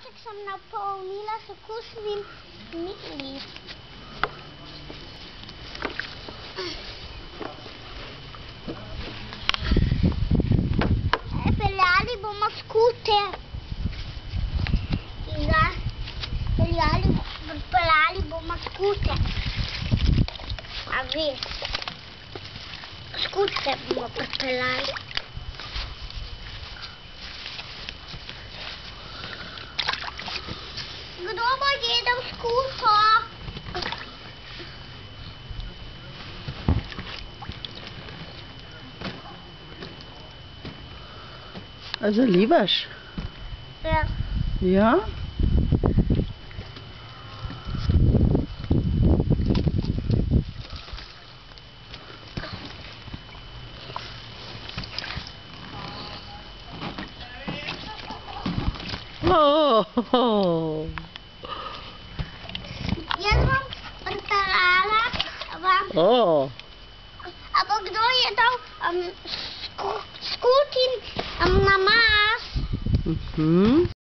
kozarček sem napolnila s okusnim mili. Peljali bomo skuter. Peljali bomo skuter. A veš, skuter bomo pripeljali. Kdo bo jedel skuto? A zalivaš? Ja. Ja? Oh. Jaz bom pripeljala vam. Oh. Ampak kdo je dal skutin namaz?